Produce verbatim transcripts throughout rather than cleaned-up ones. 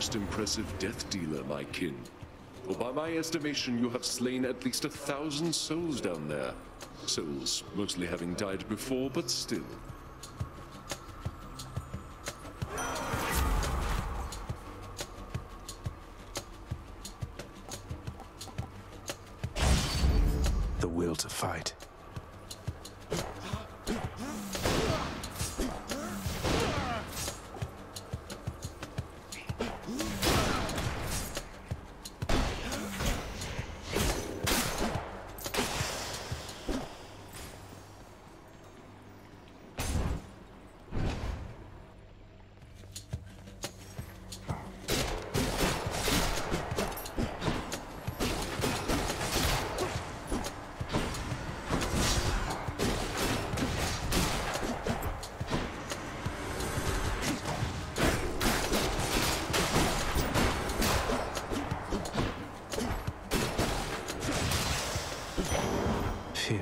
most impressive death dealer, my kin. For by my estimation, you have slain at least a thousand souls down there. Souls mostly having died before, but still. The will to fight. Phew.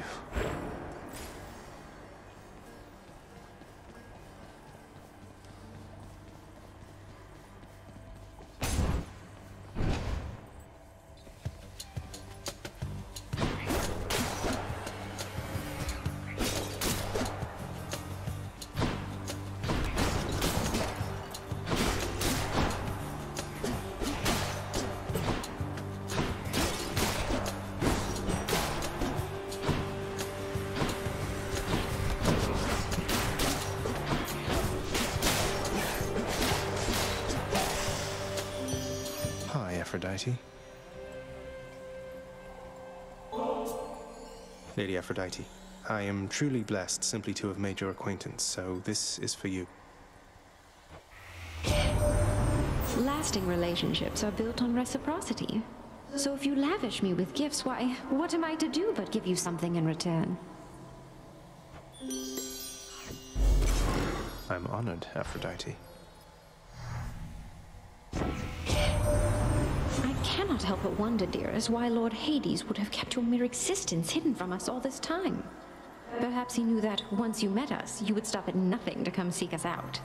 Aphrodite. Lady Aphrodite, I am truly blessed simply to have made your acquaintance, so this is for you. Lasting relationships are built on reciprocity. So if you lavish me with gifts, why, what am I to do but give you something in return? I'm honored, Aphrodite. I cannot help but wonder, dearest, why Lord Hades would have kept your mere existence hidden from us all this time. Perhaps he knew that once you met us, you would stop at nothing to come seek us out.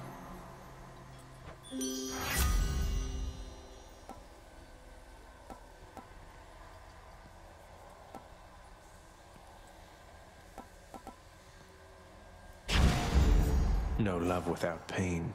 No love without pain.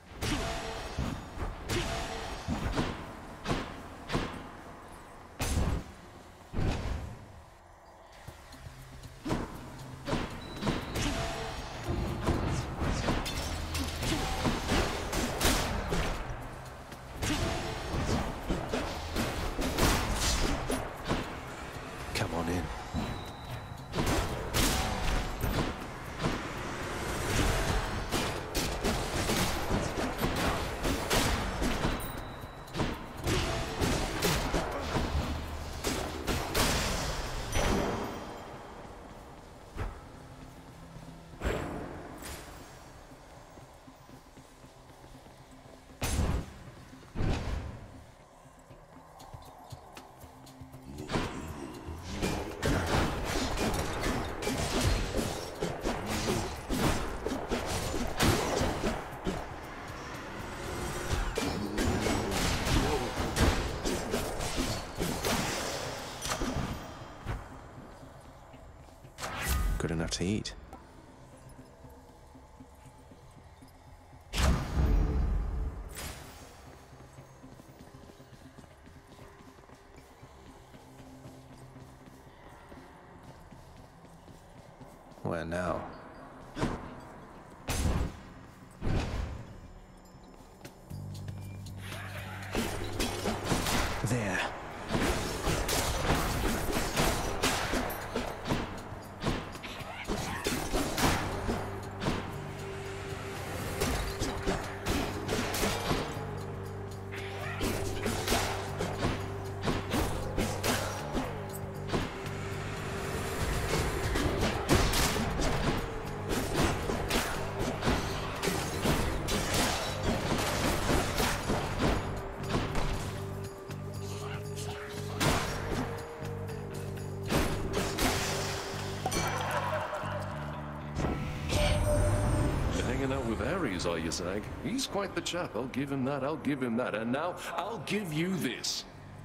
Come on in. Good enough to eat. Where now? There. of Ares, are you, Zag? He's quite the chap. I'll give him that. I'll give him that. And now, I'll give you this.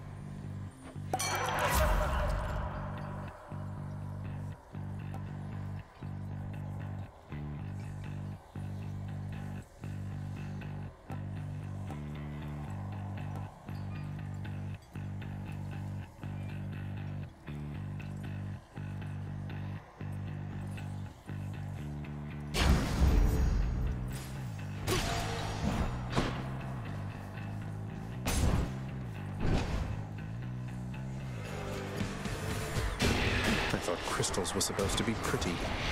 Crystals were supposed to be pretty.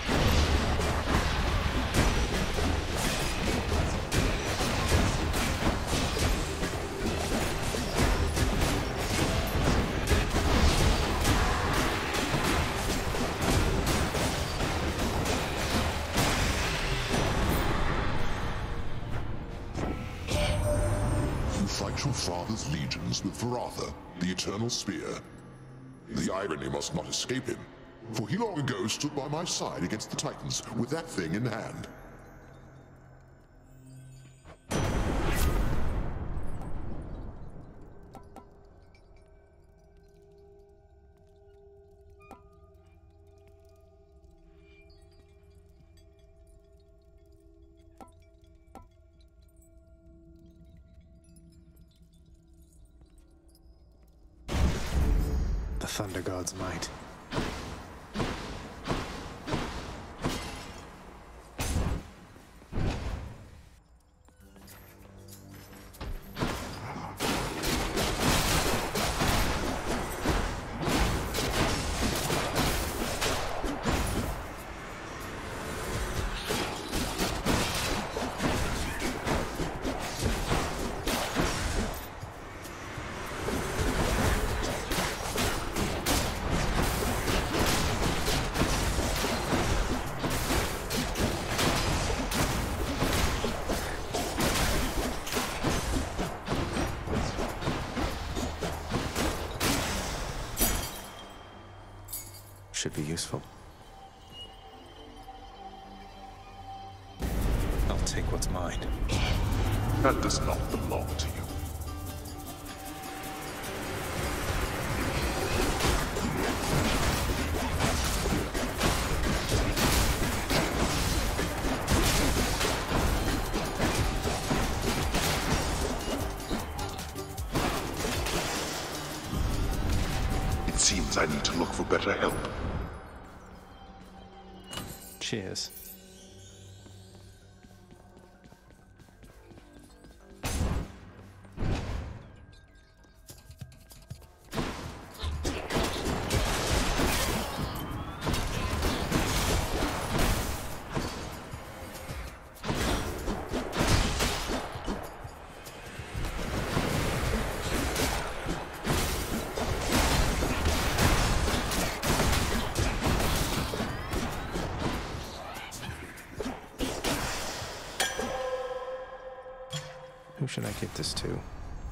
You fight your father's legions with Varatha, the Eternal Spear. The irony must not escape him, for he long ago stood by my side against the Titans with that thing in hand. The Thunder God's might. Should be useful. I'll take what's mine. That does not belong to you. It seems I need to look for better help. Cheers. Who should I give this to?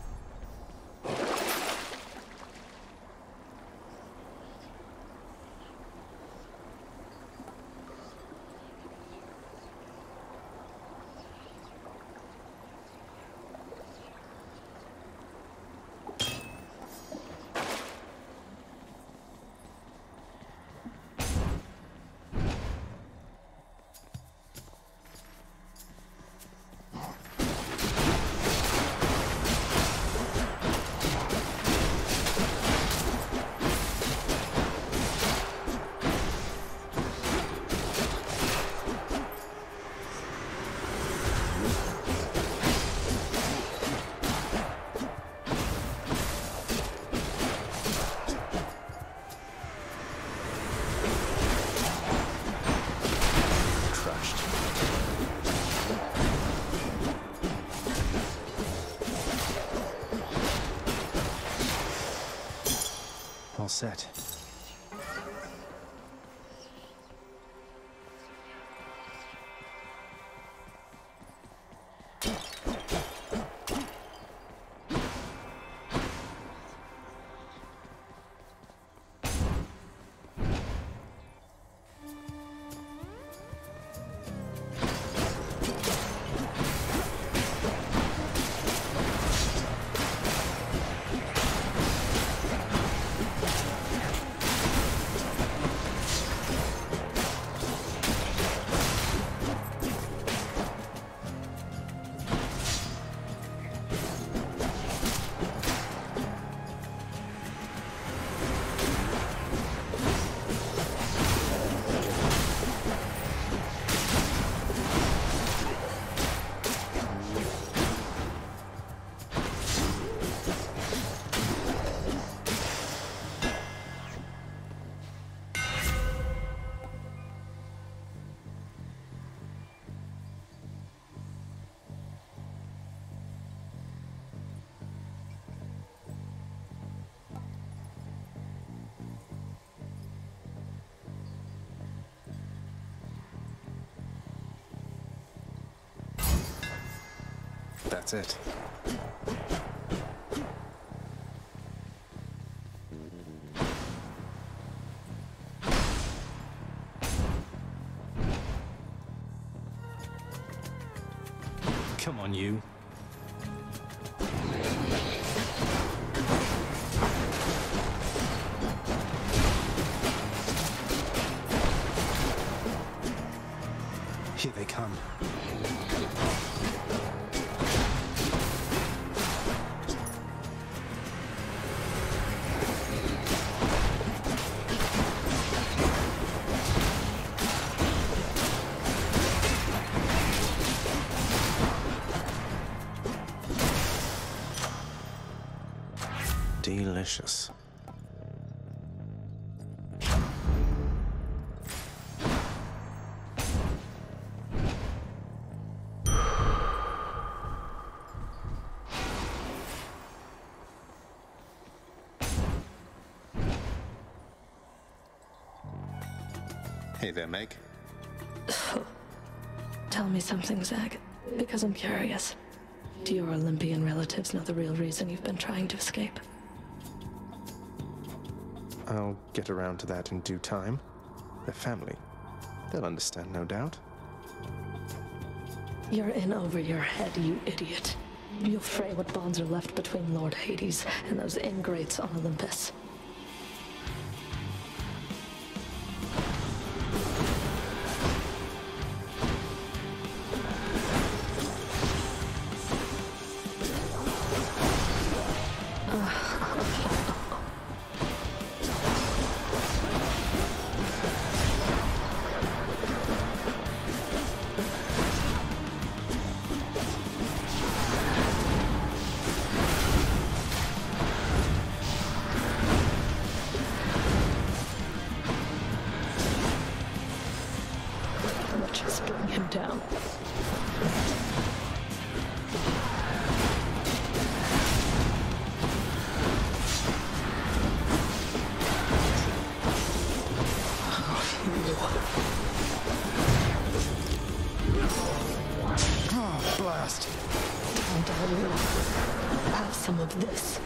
All set. That's it. Come on, you. Here they come. Delicious. Hey there, Meg. Tell me something, Zag, because I'm curious. Do your Olympian relatives know the real reason you've been trying to escape? I'll get around to that in due time. They're family. They'll understand, no doubt. You're in over your head, you idiot. You'll fray what bonds are left between Lord Hades and those ingrates on Olympus. Just bring him down. Oh, blast! Don't I will have some of this.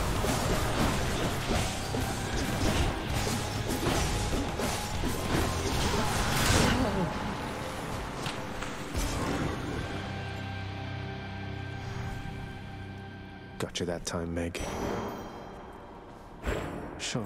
Got you that time, Meg. Sure.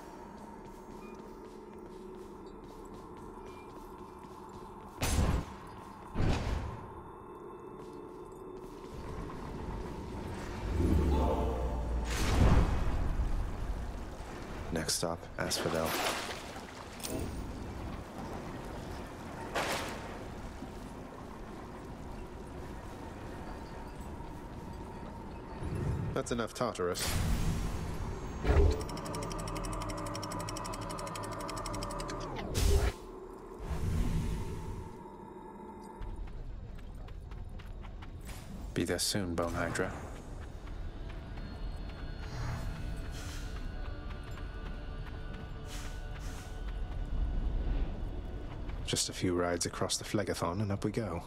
Next stop, Asphodel. That's enough Tartarus. Be there soon, Bone Hydra. Just a few rides across the Phlegathon and up we go.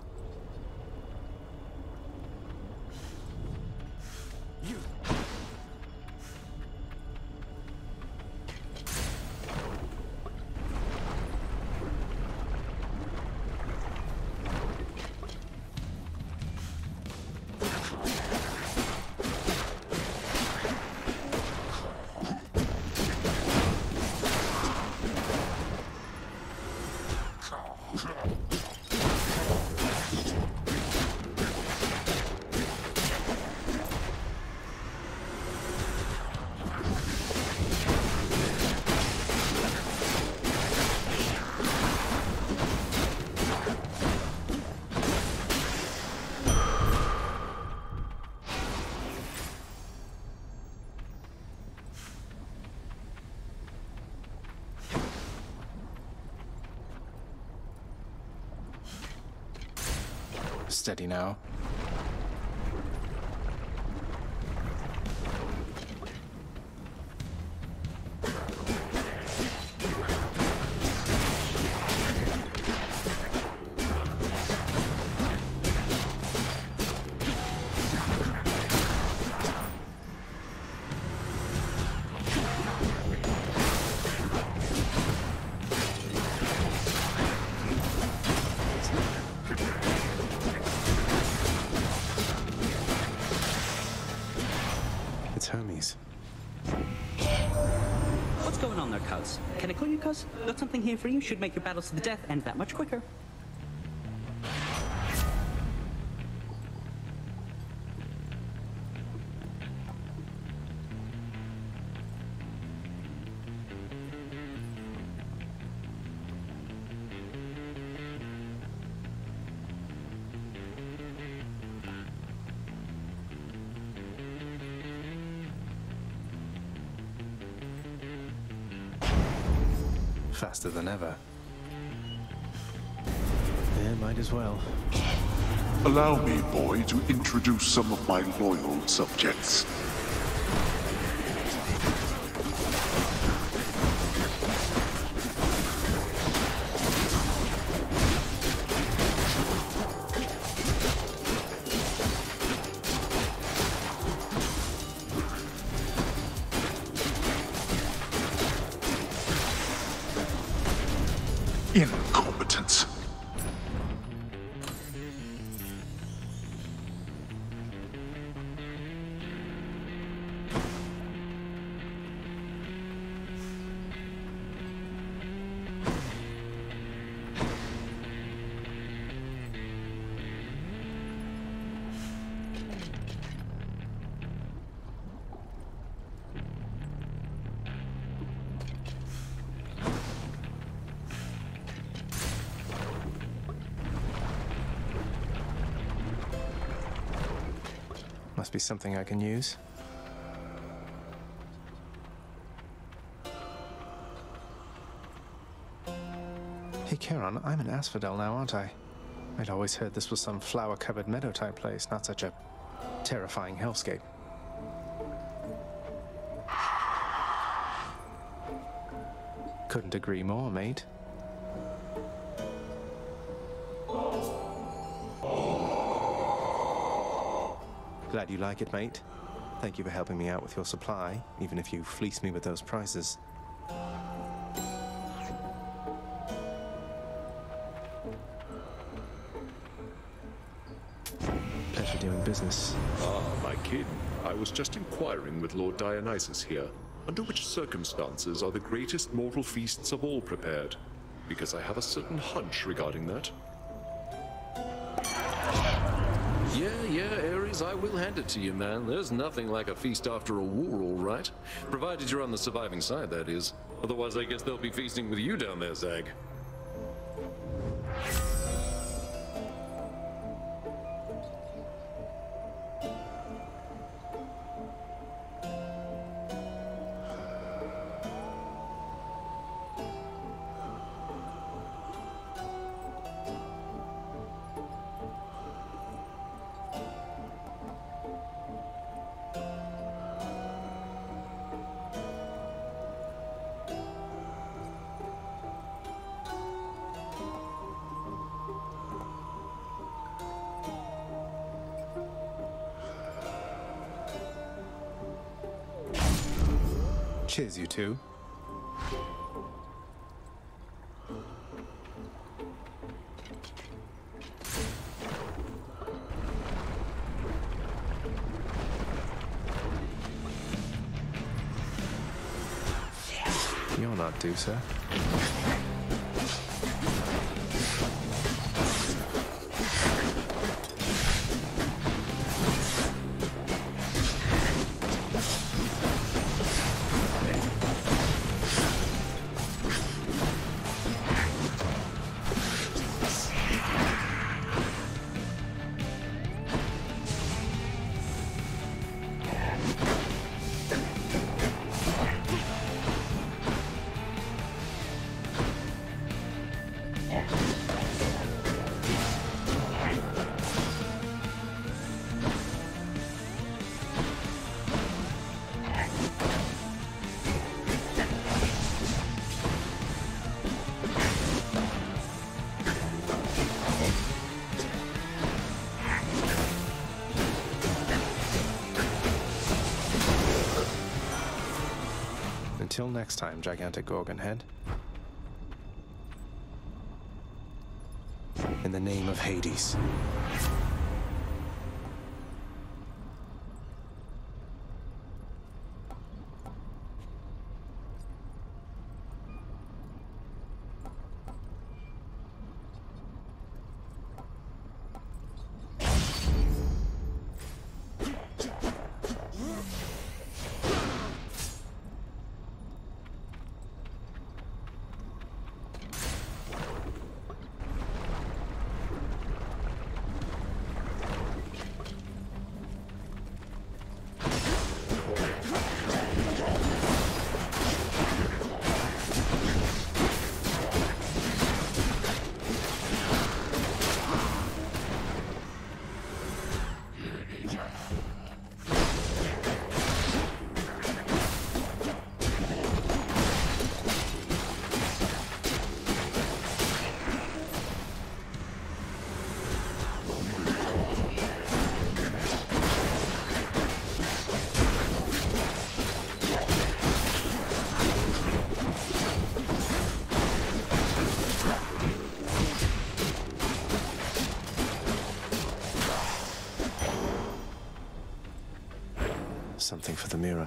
Steady now. enemies. What's going on there, cuz? Can I call you cuz? Got something here for you. Should make your battles to the death end that much quicker. Faster than ever. Yeah, might as well. Allow me, boy, to introduce some of my loyal subjects. Incompetence. Must be something I can use. Hey, Charon, I'm an asphodel now, aren't I? I'd always heard this was some flower-covered meadow-type place, not such a terrifying hellscape. Couldn't agree more, mate. Glad you like it, mate. Thank you for helping me out with your supply, even if you fleece me with those prices. Pleasure doing business. Ah, my kin. I was just inquiring with Lord Dionysus here. Under which circumstances are the greatest mortal feasts of all prepared? Because I have a certain hunch regarding that. Yeah, yeah, Ares, I will hand it to you, man. There's nothing like a feast after a war, all right? Provided you're on the surviving side, that is. Otherwise, I guess they'll be feasting with you down there, Zag. Cheers, you two. You're not due, sir. Until next time, gigantic Gorgon head. In the name of Hades. something for the mirror.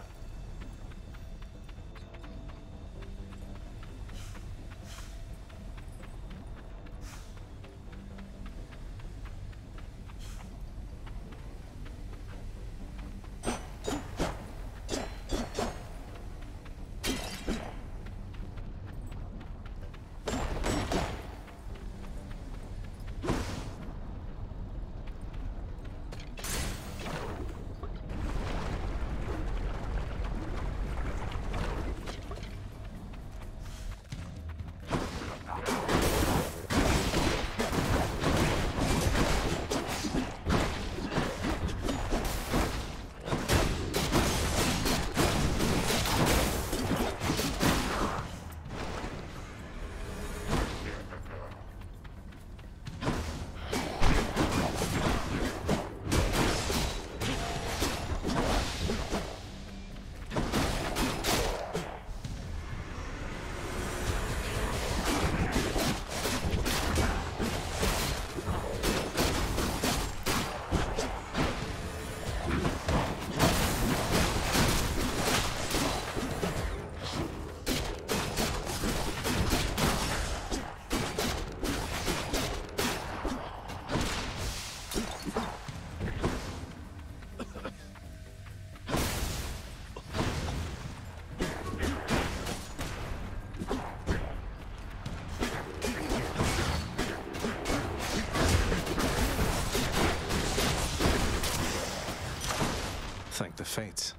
Thank the fates.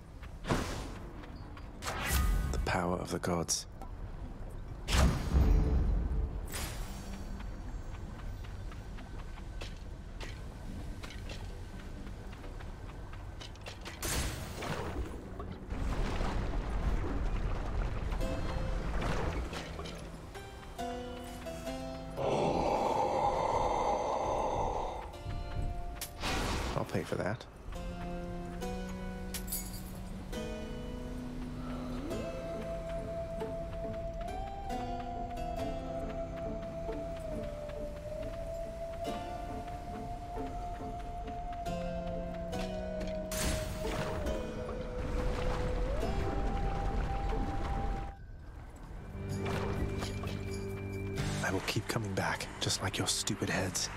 The power of the gods. I'll pay for that. I will keep coming back, just like your stupid heads.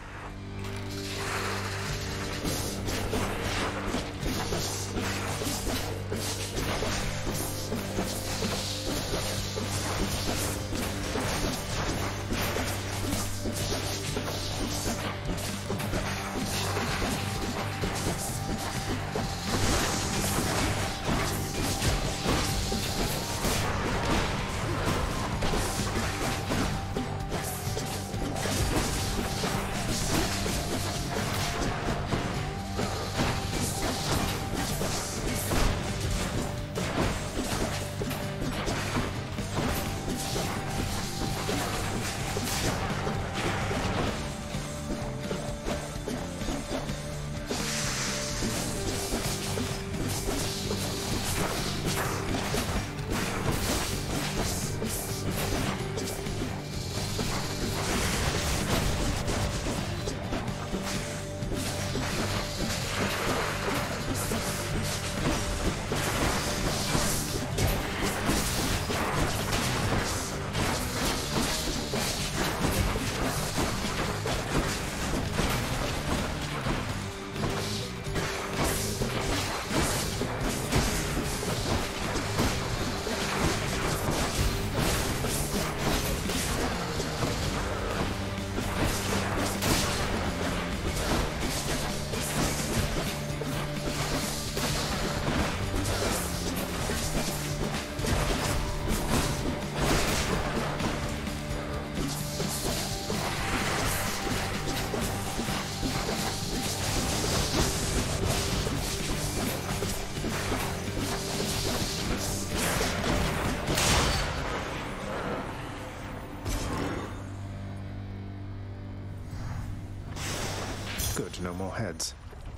Good, no more heads.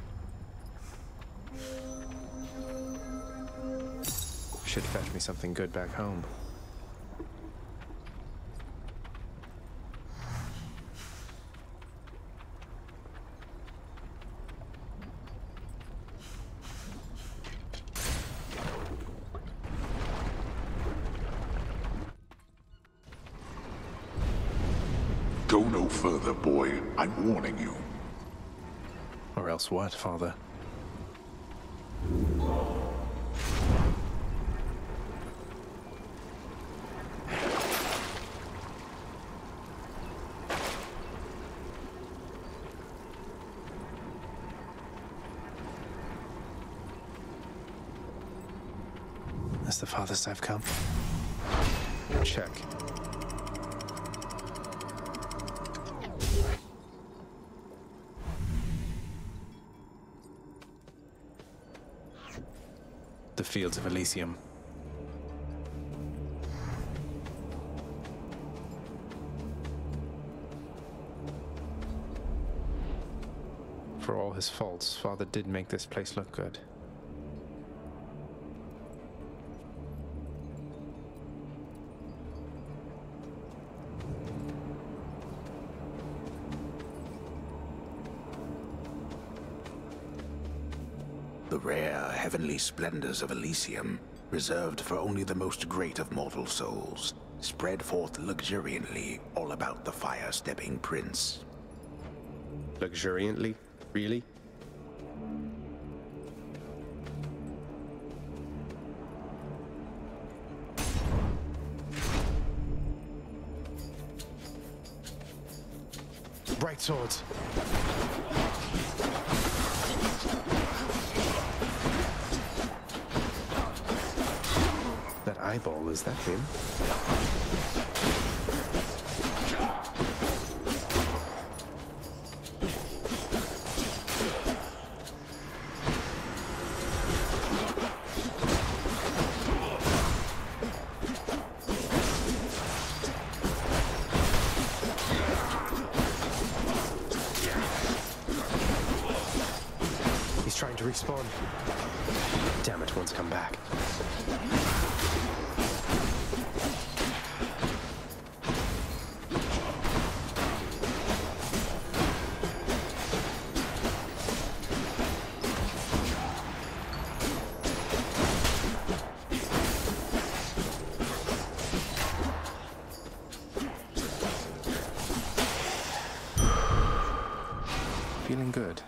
Should fetch me something good back home. Go no further, boy. I'm warning you. Or else what, Father? That's the farthest I've come. Check. The fields of Elysium. For all his faults, Father did make this place look good. The rare, heavenly splendors of Elysium, reserved for only the most great of mortal souls, spread forth luxuriantly all about the fire-stepping prince. Luxuriantly? Really? Bright swords. That eyeball, is that him? He's trying to respawn. Damn it, one's come back. Feeling good.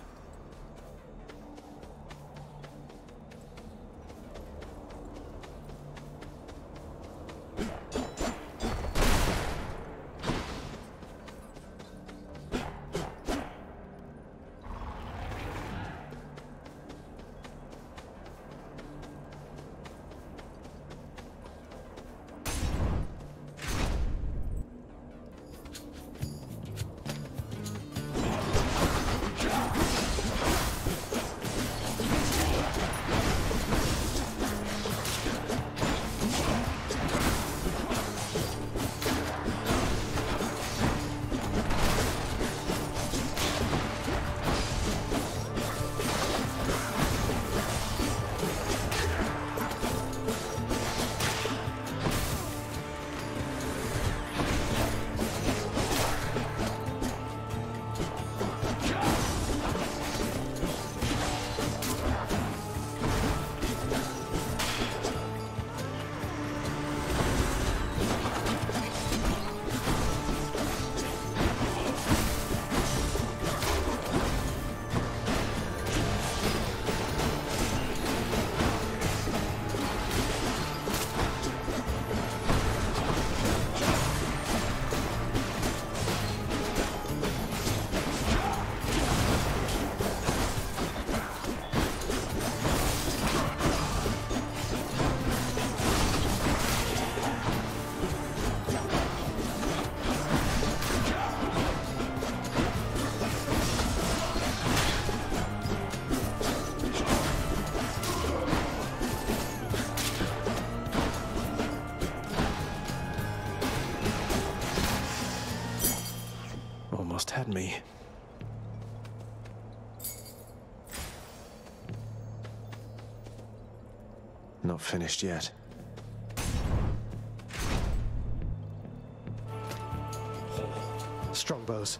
Almost had me. Not finished yet. Strongbows.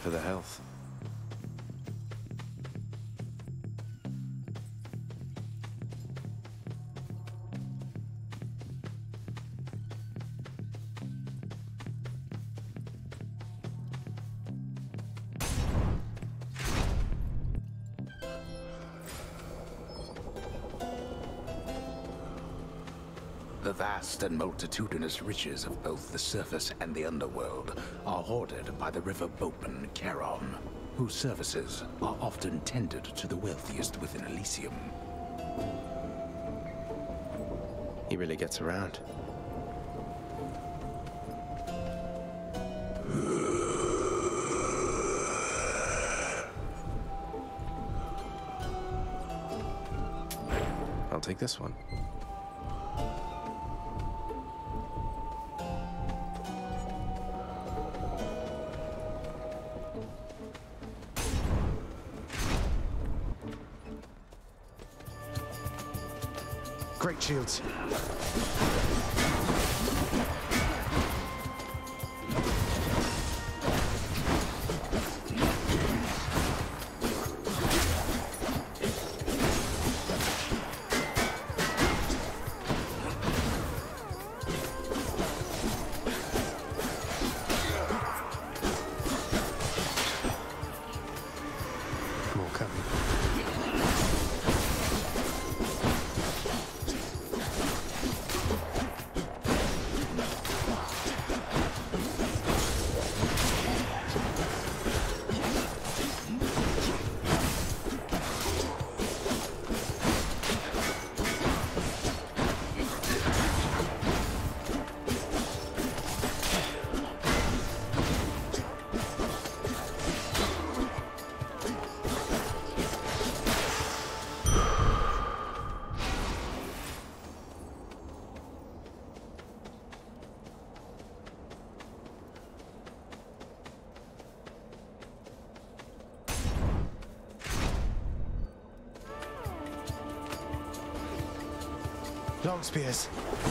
for the health. The vast and multitudinous riches of both the surface and the underworld are hoarded by the river boatman Charon, whose services are often tendered to the wealthiest within Elysium. He really gets around. I'll take this one. Great shields. More coming. Long spears.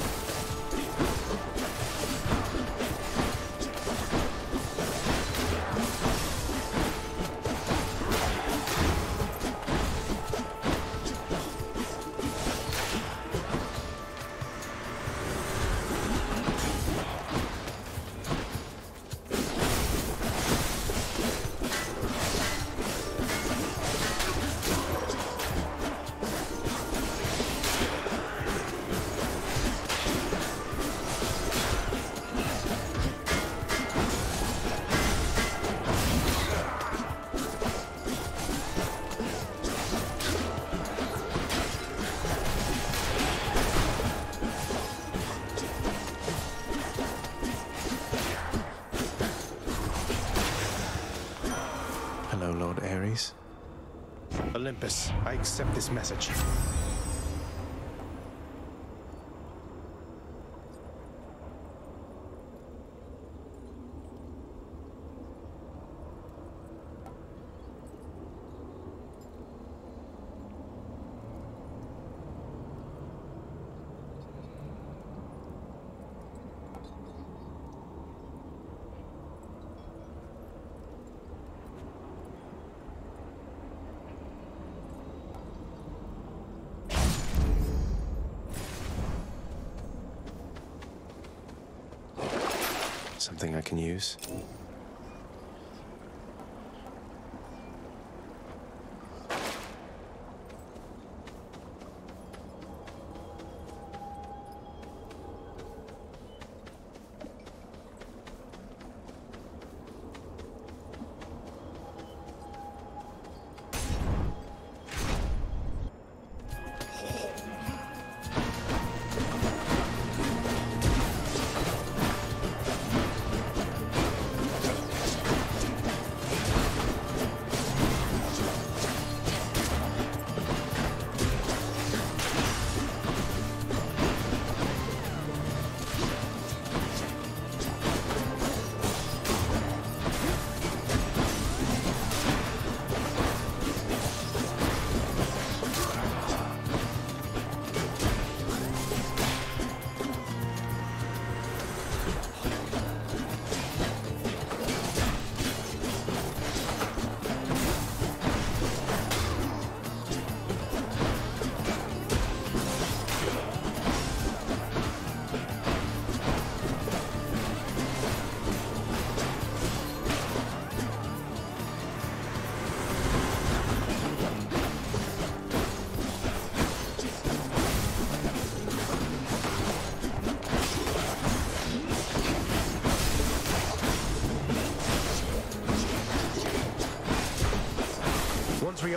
Hello, Lord Ares. Olympus, I accept this message. Something I can use.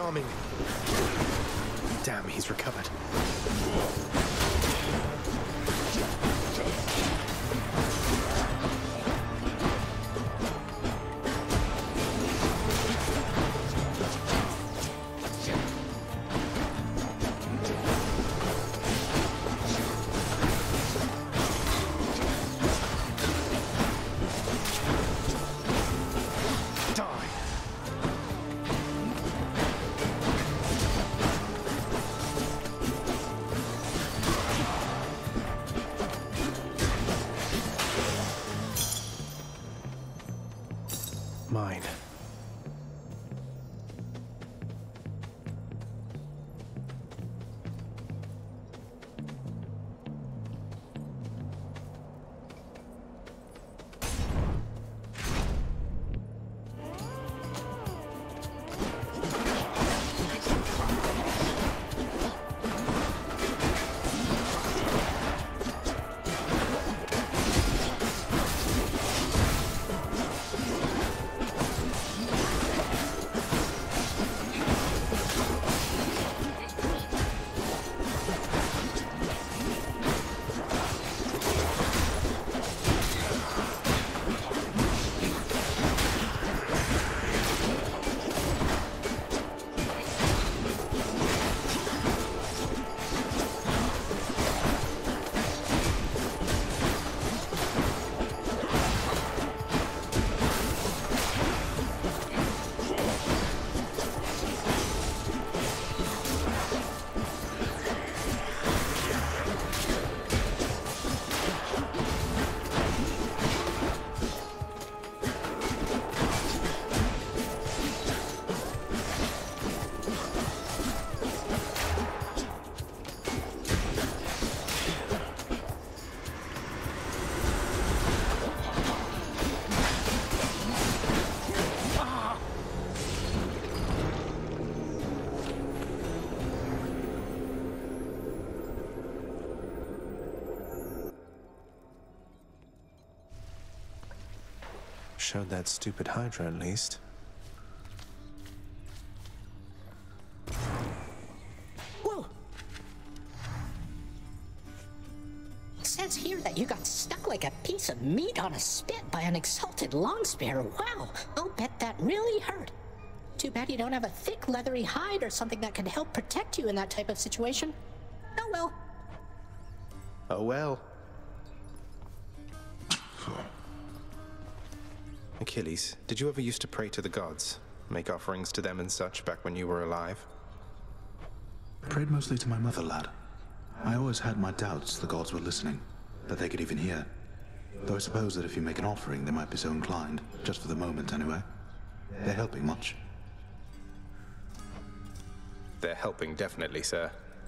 Charming. Damn, he's recovered. Mine. Showed that stupid Hydra at least. Whoa! It says here that you got stuck like a piece of meat on a spit by an exalted longspear. Wow! I'll bet that really hurt. Too bad you don't have a thick, leathery hide or something that could help protect you in that type of situation. Oh well. Oh well. Achilles, did you ever used to pray to the gods? Make offerings to them and such back when you were alive? I prayed mostly to my mother, lad. I always had my doubts the gods were listening, that they could even hear. Though I suppose that if you make an offering, they might be so inclined, just for the moment anyway. They're helping much. They're helping, definitely, sir.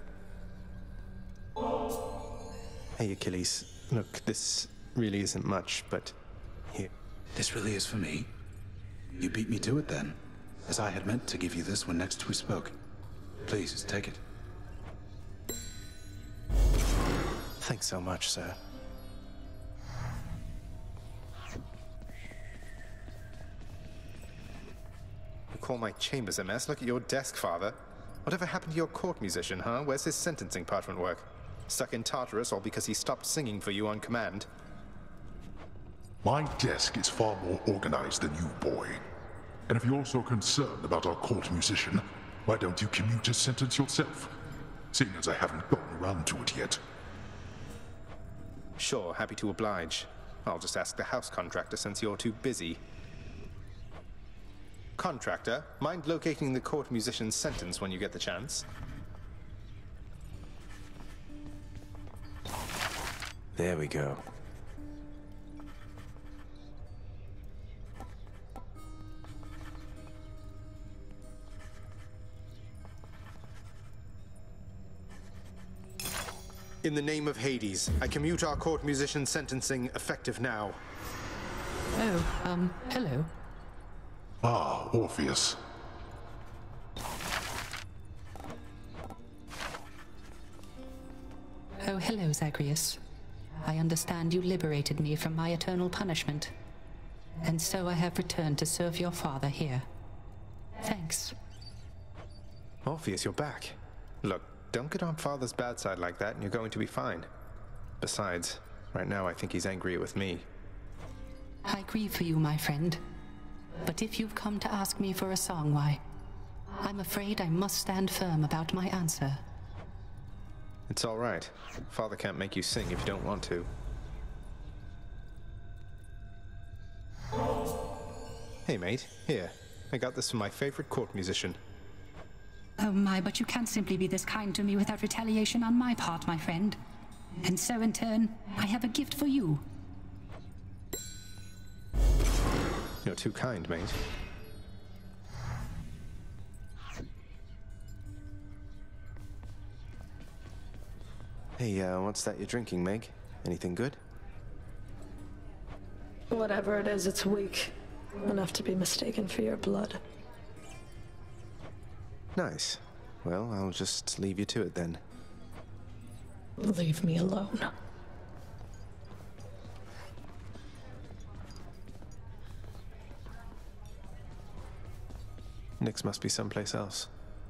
Hey, Achilles. Look, this really isn't much, but here. This really is for me? You beat me to it then, as I had meant to give you this when next we spoke. Please, take it. Thanks so much, sir. You call my chambers a mess? Look at your desk, Father. Whatever happened to your court musician, huh? Where's his sentencing parchment work? Stuck in Tartarus all because he stopped singing for you on command? My desk is far more organized than you, boy. And if you're so concerned about our court musician, why don't you commute his sentence yourself? Seeing as I haven't gotten around to it yet. Sure, happy to oblige. I'll just ask the house contractor since you're too busy. Contractor, mind locating the court musician's sentence when you get the chance? There we go. In the name of Hades, I commute our court musician's sentencing effective now. Oh, um, hello. Ah, Orpheus. Oh, hello, Zagreus. I understand you liberated me from my eternal punishment. And so I have returned to serve your father here. Thanks. Orpheus, you're back. Look, don't get on Father's bad side like that and you're going to be fine. Besides, right now I think he's angry with me. I grieve for you, my friend. But if you've come to ask me for a song, why, I'm afraid I must stand firm about my answer. It's all right. Father can't make you sing if you don't want to. Hey, mate. Here. I got this from my favorite court musician. Oh my, but you can't simply be this kind to me without retaliation on my part, my friend. And so in turn, I have a gift for you. You're too kind, mate. Hey, uh, what's that you're drinking, Meg? Anything good? Whatever it is, it's weak. Enough to be mistaken for your blood. Nice. Well, I'll just leave you to it then. Leave me alone. Nyx must be someplace else.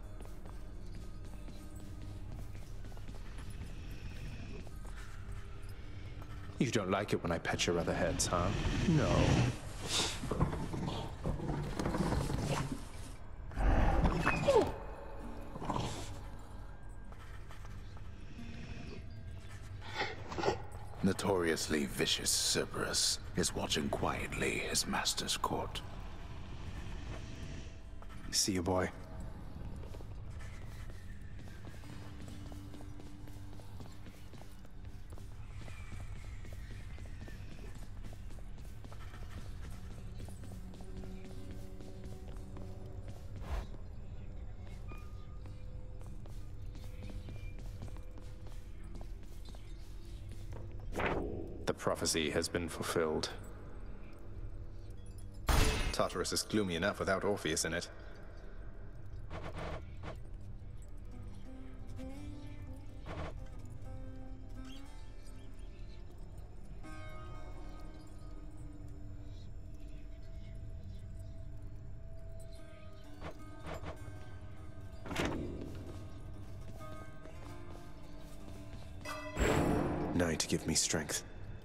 You don't like it when I pet your other heads, huh? No. Notoriously vicious Cerberus is watching quietly his master's court. See you, boy. The prophecy has been fulfilled. Tartarus is gloomy enough without Orpheus in it. Night, give me strength.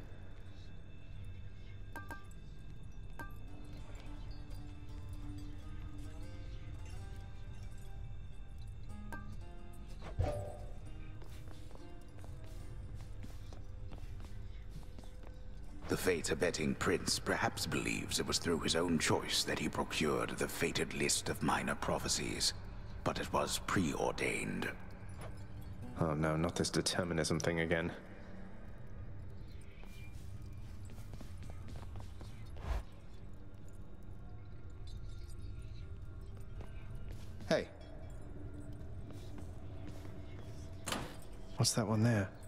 The fate-abetting prince perhaps believes it was through his own choice that he procured the fated list of minor prophecies, but it was preordained. Oh no, not this determinism thing again. Hey. What's that one there?